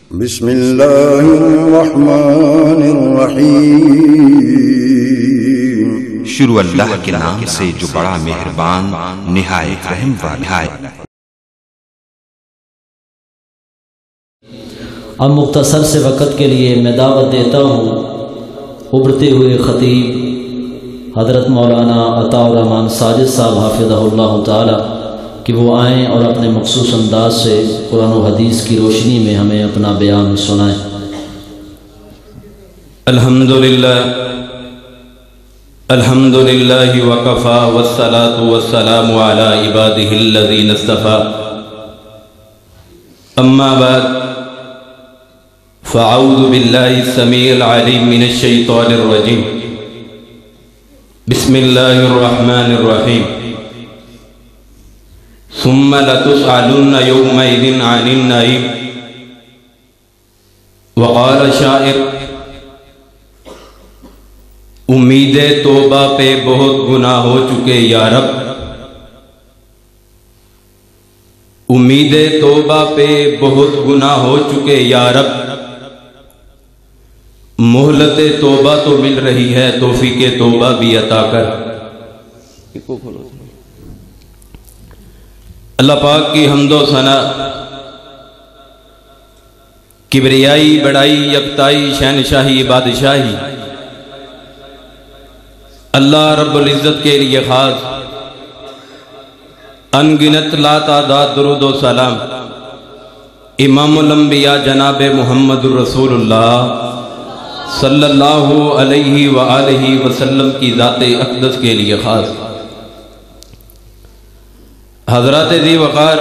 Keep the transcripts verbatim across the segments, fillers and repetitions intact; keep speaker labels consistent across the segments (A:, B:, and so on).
A: बिस्मिल्लाहिर्रहमानिर्रहीम। शुरू अल्लाह के नाम से जो बड़ा मेहरबान निहायत रहम वाला है।
B: अब मुख्तसर से वक़्त के लिए मैं दावत देता हूँ उभरते हुए ख़तीब हज़रत मौलाना अताउर रहमान साजिद साहब हाफ़िज़हुल्लाह ताला कि वो आएँ और अपने मखसूस अंदाज से कुरान और हदीस की रोशनी में हमें अपना बयान सुनाएँ।
C: अल्हम्दुलिल्लाह अल्हम्दुलिल्लाहि वकफ़ा वस्सलातु वस्सलामु अला इबादिहिल्लज़ीना इस्तफ़ा अम्मा बाद फ़अऊज़ु बिल्लाहि समीइल अलीम मिनश शैतानिर रजीम। बिस्मिल्लाहिर रहमानिर रहीम। सुम्मा लतुसअलुन्ना यौमइज़िन अनिन नईम। वक़ाल शाइर उम्मीदे तौबा पे बहुत गुनाह हो चुके या रब, उम्मीदे तौबा पे बहुत गुनाह हो चुके या रब, मोहलत तौबा तो मिल रही है, तौफीके तौबा भी अता कर। अल्लाह पाक की हम्दो सना, किबरियाई, बड़ाई, यकताई, शहनशाही, बादशाही अल्लाह रब्बुल इज़्ज़त के लिए खास अनगिनत लातादाद दुरूद व सलाम इमामुल अंबिया जनाब मुहम्मदुर रसूलुल्लाह सल्लल्लाहु अलैहि व आलिहि वसल्लम की ज़ाते अक़दस के लिए खास। हज़रात ज़ी वक़ार,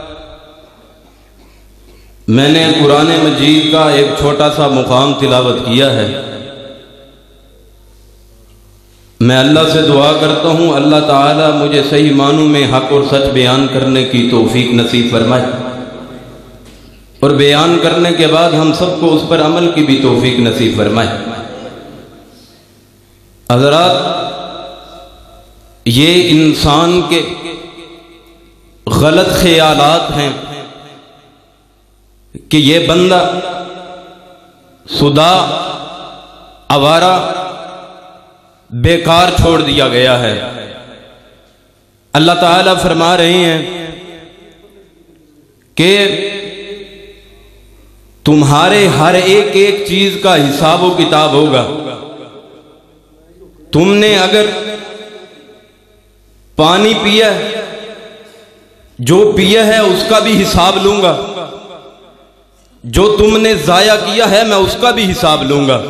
C: मैंने कुरान मजीद का एक छोटा सा मुकाम तिलावत किया है। मैं अल्लाह से दुआ करता हूँ अल्लाह ताला मुझे सही मानों में हक़ और सच बयान करने की तौफीक नसीब फरमाए और बयान करने के बाद हम सबको उस पर अमल की भी तौफीक नसीब फरमाए। हज़रात, ये इंसान के गलत ख्यालात हैं कि ये बंदा सुदा, आवारा, बेकार छोड़ दिया गया है। अल्लाह ताला फरमा रहे हैं कि तुम्हारे हर एक एक चीज का हिसाब व किताब होगा। तुमने अगर पानी पिया, जो पिया है उसका भी हिसाब लूंगा, जो तुमने जाया किया है मैं उसका भी हिसाब लूंगा,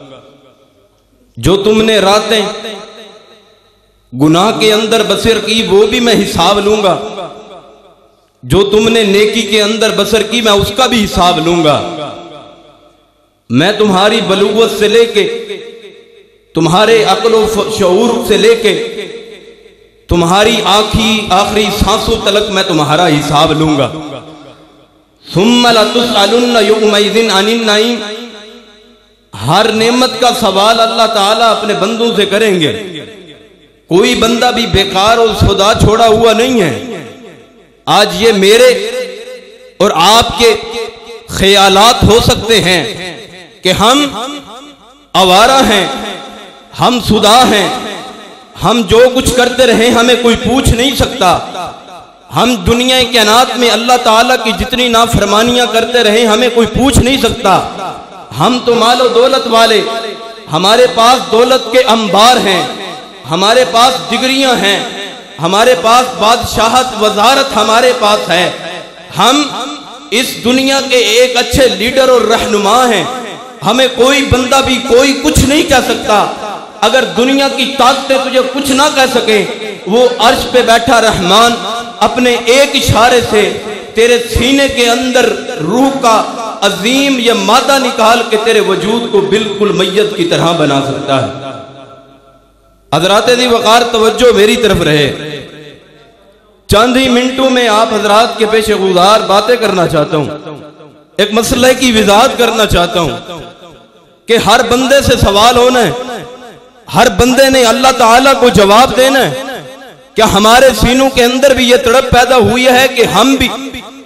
C: जो तुमने रातें गुनाह के अंदर बसर की वो भी मैं हिसाब लूंगा, जो तुमने नेकी के अंदर बसर की मैं उसका भी हिसाब लूंगा। मैं तुम्हारी बलूगत से लेके, तुम्हारे अक्ल व शऊर से लेके तुम्हारी आखी आखिरी सांसों तलक मैं तुम्हारा हिसाब लूंगा। सुम्मा लतुसअलुन्ना यौमइज़िन अनिन नईम। हर नेमत का सवाल अल्लाह ताला अपने बंदों से करेंगे। कोई बंदा भी बेकार और खुदा छोड़ा हुआ नहीं है। आज ये मेरे और आपके ख्यालात हो सकते हैं कि हम आवारा हैं, हम सुदा हैं, हम जो कुछ करते रहे हमें कोई पूछ नहीं सकता। हम दुनिया के कायनात में अल्लाह ताला की जितनी नाफरमानियां करते रहे हमें कोई पूछ नहीं सकता। हम तो मालो दौलत वाले, हमारे पास दौलत के अंबार हैं, हमारे पास डिग्रियां हैं, हमारे पास बादशाहत वजारत हमारे पास है। हम इस दुनिया के एक अच्छे लीडर और रहनुमा हैं। हमें कोई बंदा भी कोई कुछ नहीं कह सकता। अगर दुनिया की ताकतें तुझे कुछ ना कह सके, वो अर्श पे बैठा रहमान अपने एक इशारे से तेरे सीने के अंदर रूह का अजीम या मादा निकाल के तेरे वजूद को बिल्कुल मैयत की तरह बना सकता है। हजरात ज़ी वक़ार, तवज्जो मेरी तरफ रहे। चंद ही मिनटों में आप हजरात के पेश गुज़ार बातें करना चाहता हूं, एक मसले की वज़ाहत करना चाहता हूं कि हर बंदे से सवाल होना है, हर बंदे ने अल्लाह ताला को जवाब देना है। क्या हमारे सीनों के अंदर भी ये तड़प पैदा हुई है कि हम भी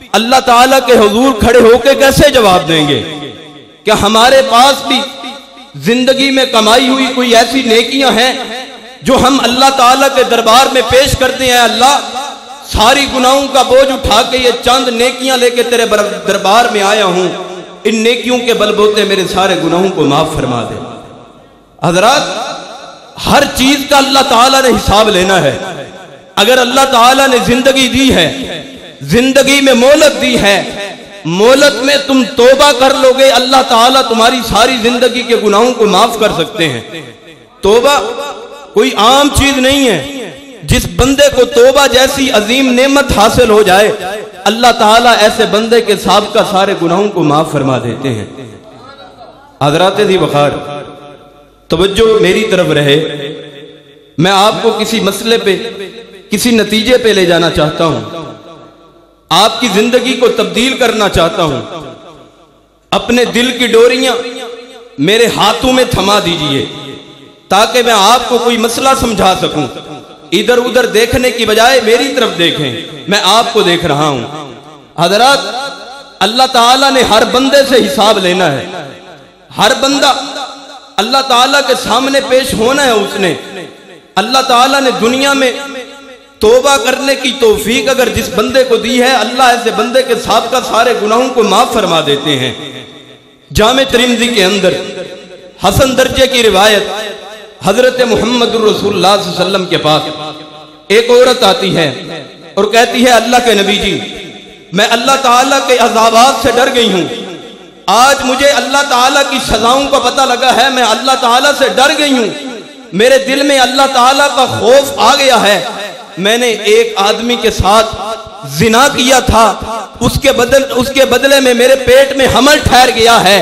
C: अल्लाह ताला के हुजूर खड़े होकर कैसे जवाब देंगे? क्या हमारे पास भी जिंदगी में कमाई हुई कोई ऐसी नेकियां हैं जो हम अल्लाह ताला के दरबार में पेश करते हैं? अल्लाह, सारी गुनाहों का बोझ उठा के ये चंद नेकियां लेके तेरे दरबार में आया हूं, इन नेकियों के बलबूते मेरे सारे गुनाहों को माफ फरमा दे। हजरात, हर चीज का अल्लाह ताला ने हिसाब लेना है। अगर अल्लाह ताला ने जिंदगी दी है, जिंदगी में मोहलत दी है, मोहलत में तुम तौबा कर लोगे, अल्लाह ताला तुम्हारी सारी जिंदगी के गुनाहों को माफ कर सकते हैं। तौबा कोई आम चीज नहीं है। जिस बंदे को तौबा जैसी अजीम नेमत हासिल हो जाए, अल्लाह ताला ऐसे बंदे के साबिक़ा सारे गुनाहों को माफ फरमा देते हैं। हज़रात दी वक़ार, तवज्जो मेरी तरफ रहे। मैं आपको किसी मसले पे, किसी नतीजे पे ले जाना चाहता हूं, आपकी जिंदगी को तब्दील करना चाहता हूं। अपने दिल की डोरियां मेरे हाथों में थमा दीजिए ताकि मैं आपको कोई मसला समझा सकूं। इधर उधर देखने की बजाय मेरी तरफ देखें, मैं आपको देख रहा हूं। हजरात, अल्लाह ताला ने हर बंदे से हिसाब लेना है। हर बंदा अल्लाह ताला के सामने पेश होना है। उसने अल्लाह ताला ने दुनिया में तौबा करने की तौफीक अगर जिस बंदे को दी है, अल्लाह ऐसे बंदे के साबिक़ा सारे गुनाहों को माफ फरमा देते हैं। जामे तिरमिज़ी के अंदर हसन दर्जे की रिवायत, हजरत मोहम्मद रसूलुल्लाह सल्लल्लाहु अलैहि वसल्लम के पास एक औरत आती है और कहती है, अल्लाह के नबी जी, मैं अल्लाह ताला के अज़ाबात से डर गई हूं। आज मुझे अल्लाह ताला की सजाओं का पता लगा है। मैं अल्लाह ताला से डर गई हूं। मेरे दिल में अल्लाह ताला का खौफ आ गया है। मैंने एक आदमी के साथ जिना किया था, उसके बदल उसके बदले में मेरे पेट में हमल ठहर गया है।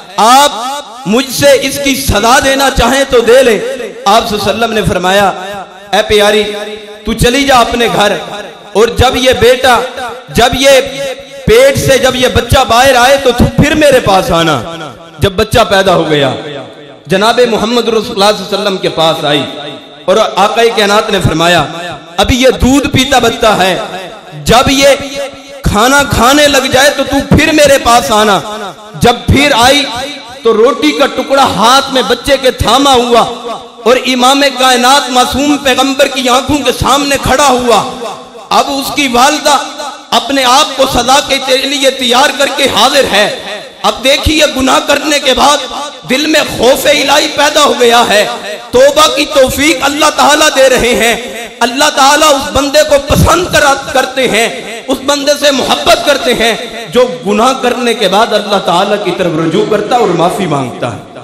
C: आप मुझसे इसकी सजा देना चाहें तो दे ले। आप सल्लल्लाहु ने फरमाया, ऐ प्यारी, तू चली जा अपने घर, और जब ये बेटा, जब ये पेट से जब ये बच्चा बाहर आए तो तू फिर मेरे पास आना। जब बच्चा पैदा हो गया, जनाबे मोहम्मद रसूलुल्लाह सल्लल्लाहु अलैहि वसल्लम के पास आई और आक़ाए कायनात ने फरमाया, अभी ये दूध पीता बच्चा है, जब ये खाना खाने लग जाए तो तू फिर मेरे पास आना। जब फिर आई तो रोटी का टुकड़ा हाथ में बच्चे के थामा हुआ और इमाम कायनात मासूम पैगंबर की आंखों के सामने खड़ा हुआ। अब उसकी वालिदा अपने आप को सजा के लिए तैयार करके हाजिर है। अब देखिए, गुनाह करने के बाद दिल में खौफ इलाही पैदा हो गया है। तौबा की तौफीक अल्लाह ताला दे रहे हैं। अल्लाह ताला उस बंदे को पसंद कर, करते हैं, उस बंदे से मोहब्बत करते हैं जो गुनाह करने के बाद अल्लाह ताला की तरफ रुजू करता और माफी मांगता है।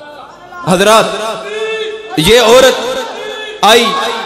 C: हजरात, ये औरत आई,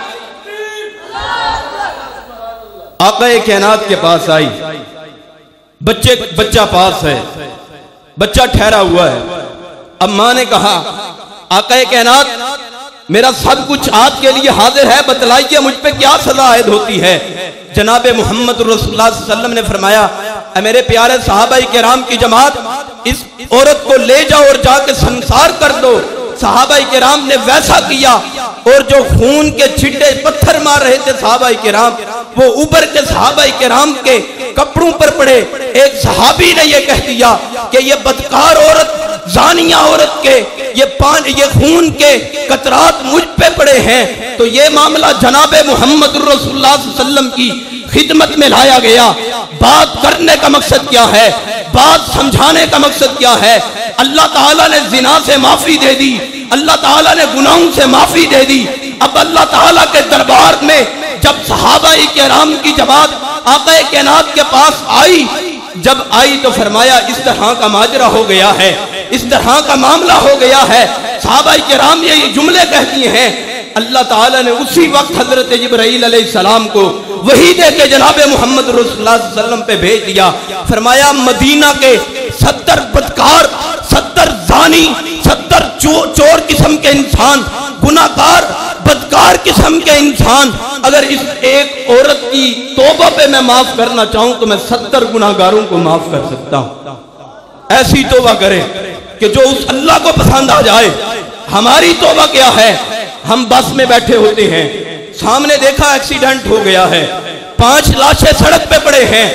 C: आक़ाए कायनात के पास आई। बच्चे बच्चा पास है, बच्चा ठहरा हुआ है। अब मां ने कहा, आक़ाए कायनात, मेरा सब कुछ आपके लिए हाजिर है, बतलाइए मुझ पे क्या सजा आयद होती है। जनाबे मोहम्मद रसूलुल्लाह सल्लल्लाहु अलैहि वसल्लम ने फरमाया, मेरे प्यारे सहाबाई किराम की जमात, इस औरत को ले जाओ और जाके संसार कर दो। सहाबाई किराम ने वैसा किया और जो खून के छिट्टे पत्थर मार रहे थे सहाबाई किराम, वो ऊपर के सहाबाई किराम के कपड़ों पर पड़े। एक सहाबी ने ये कह दिया कि ये बदकार औरत, जानिया औरत के ये पान ये खून के कतरात मुझ पे पड़े हैं। तो ये मामला जनाबे मोहम्मद रसूलुल्लाह सल्लल्लाहु अलैहि वसल्लम की खिदमत में लाया गया। बात करने का मकसद क्या है, बात समझाने का मकसद क्या है। अल्लाह ताला ने जिना से माफी दे दी, अल्लाह ताला ने गुनाहों से माफी दे दी। अब अल्लाह ताला के दरबार में जब सहाबाए किराम की जमात आक़ाए कायनात के पास आई, जब आई तो फरमाया, इस तरह का माजरा हो गया है, इस तरह का मामला हो गया है। सहाबाए किराम ये जुमले कहती हैं। अल्लाह ताला ने उसी वक्त हजरत जिब्राइल अलैहिस्सलाम को वही दे के जनाबे मोहम्मद रसूलुल्लाह सल्लल्लाहु अलैहि वसल्लम पे भेज दिया। फरमाया, मदीना के सत्तर बदकार, सत्तर जानी, सत्तर चोर चोर किस्म के इंसान, गुनाहगार बदकार किस्म के इंसान, अगर इस एक औरत की तौबा पे मैं माफ करना चाहूं तो मैं सत्तर गुनाहगारों को माफ कर सकता हूं। ऐसी तौबा करे कि जो उस अल्लाह को पसंद आ जाए। हमारी तौबा क्या है, हम बस में बैठे होते हैं, सामने देखा एक्सीडेंट हो गया है, पांच लाशें सड़क पे पड़े हैं,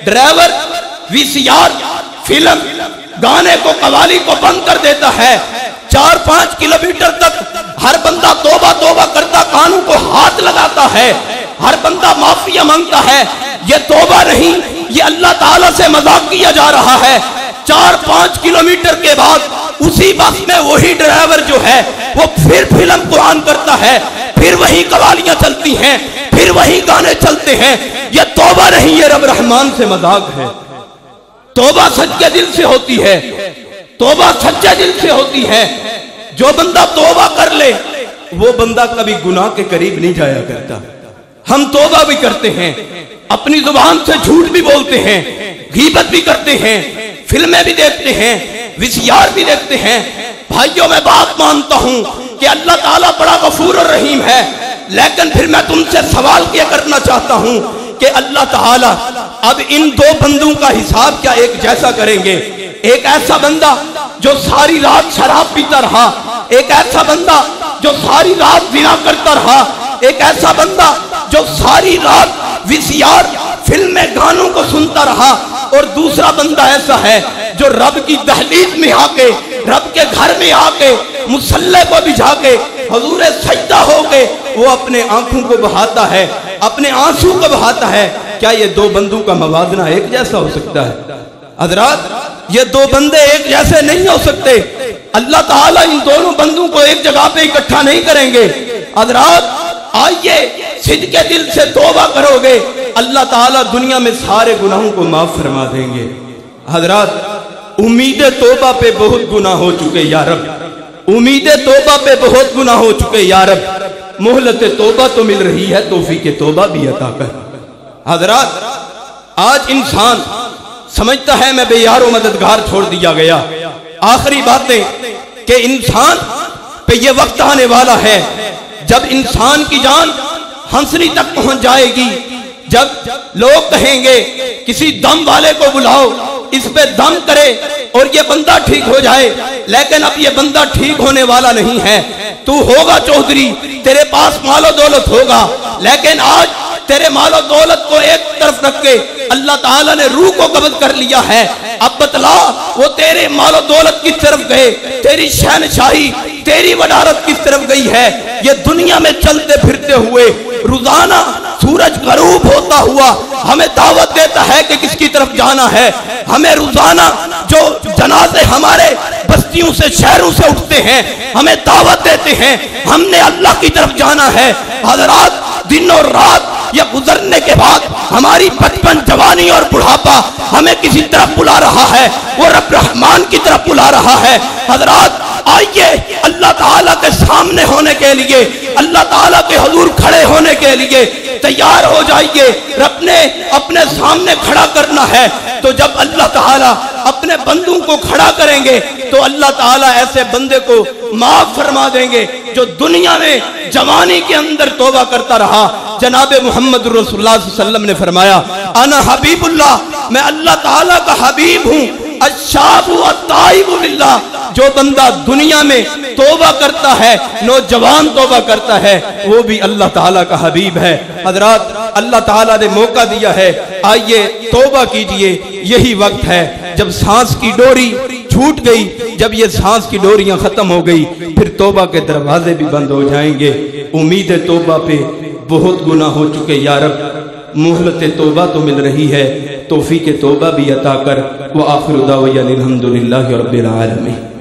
C: ड्राइवर वीसीआर फिल्म गाने को, कवाली को बंद कर देता है। चार पांच किलोमीटर तक हर बंदा तौबा तौबा करता, कानों को हाथ लगाता है, हर बंदा माफिया मांगता है। ये तौबा नहीं, ये अल्लाह ताला से मजाक किया जा रहा है। चार पांच किलोमीटर के बाद उसी बस में वही ड्राइवर जो है वो फिर फिल्म को ऑन करता है, फिर वही कवालियां चलती हैं, फिर वही गाने चलते हैं। ये तौबा नहीं, ये रब रहमान से मजाक है। तौबा सच्चे दिल से होती है, तौबा सच्चे दिल से होती है। जो बंदा तौबा कर ले वो बंदा कभी गुनाह के करीब नहीं जाया करता। हम तौबा भी करते हैं, अपनी जुबान से झूठ भी बोलते हैं, गीबत भी करते हैं, फिल्में भी देखते हैं, वीसीआर भी देखते हैं। भाइयों मैं बात मानता हूं कि अल्लाह ताला बड़ा गफूर और रहीम है, लेकिन फिर मैं तुमसे सवाल किया करना चाहता हूं कि अल्लाह ताला अब इन दो बंदों का हिसाब क्या एक जैसा करेंगे? एक ऐसा बंदा जो सारी रात शराब पीता रहा, एक ऐसा बंदा जो सारी रात जिना करता रहा, एक ऐसा बंदा जो सारी रात वीसीआर फिल्में गानों को सुनता रहा, और दूसरा बंदा ऐसा है जो रब की दहलीज में आके, रब के घर में आके, मुसल्ले को बिछा के, हुजूरे सजदा होके वो अपने आंखों को बहाता है, अपने आंसू को बहाता है। क्या ये दो बंदों का मवाजना एक जैसा हो सकता है? हज़रात ये दो बंदे एक जैसे नहीं हो सकते। अल्लाह ताला इन दोनों बंदों को एक जगह पे इकट्ठा नहीं करेंगे। हज़रात आइए सिद्के दिल से तौबा करोगे, अल्लाह ताला दुनिया में सारे गुनाहों को माफ फरमा देंगे। हज़रात उम्मीद तौबा पे बहुत गुनाह हो चुके या रब, उम्मीद तौबा पे बहुत गुनाह हो चुके या रब, मोहलत तौबा तो मिल रही है, तौफीक तौबा भी अता कर। हज़रात आज इंसान समझता है मैं बेयारो मददगार छोड़ दिया गया। आखिरी बातें कि इंसान पे ये वक्त आने वाला है जब इंसान की जान हंसनी तक पहुंच जाएगी, जब लोग कहेंगे किसी दम वाले को बुलाओ, इस पे दम करे और ये बंदा ठीक हो जाए। लेकिन अब ये बंदा ठीक होने वाला नहीं है। तू होगा चौधरी, तेरे पास मालो दौलत होगा, लेकिन आज तेरे मालो दौलत को एक तरफ रख के अल्लाह ताला ने रूह को कब्ज कर लिया है। अब बतला वो तेरे मालो दौलत किस तरफ गए, तेरी शहनशाही, तेरी वडारत किस तरफ गई है? ये दुनिया में चलते फिरते हुए रोजाना सूरज गरूब होता हुआ हमें दावत देता है कि किसकी तरफ जाना है। हमें रोजाना जो जनाजे हमारे बस्तियों से, शहरों से उठते हैं, हमें दावत देते हैं हमने अल्लाह की तरफ जाना है। हज़रात दिन और रात या गुजरने के बाद हमारी बचपन, जवानी और बुढ़ापा हमें किसी तरफ बुला रहा है, वो रब रहमान की तरफ बुला रहा है। हज़रात आइए अल्लाह ताला के सामने होने के लिए, अल्लाह ताला के हुजूर खड़े होने के लिए तैयार हो जाइए। रब ने अपने सामने खड़ा करना है, तो जब अल्लाह ताला अपने बंदों को खड़ा करेंगे तो अल्लाह ताला ऐसे बंदे को माफ फरमा देंगे जो दुनिया में जवानी के अंदर तौबा करता रहा। जनाब मोहम्मद रसूलुल्लाह सल्लल्लाहु अलैहि वसल्लम ने फरमाया, अना हबीबुल्लाह, मैं अल्लाह ताला का हबीब हूँ। अशाबु अत्ताइबु बिल्लाह, जो बंदा दुनिया में तौबा करता है, नौजवान तौबा करता है, वो भी अल्लाह ताला का हबीब है। हज़रात अल्लाह ताला ने मौका दिया है, आइए तौबा कीजिए। यही वक्त है जब सांस की डोरी छूट गई, जब ये सांस की डोरियां खत्म हो गई, फिर तौबा के दरवाजे भी बंद हो जाएंगे। उम्मीद है तौबा पे बहुत गुनाह हो चुके या रब, मोहलत तौबा तो मिल रही है, तौफीक तौबा भी अता कर। व आखिर दावया अल्हम्दुलिल्लाहि रब्बिल आलमीन।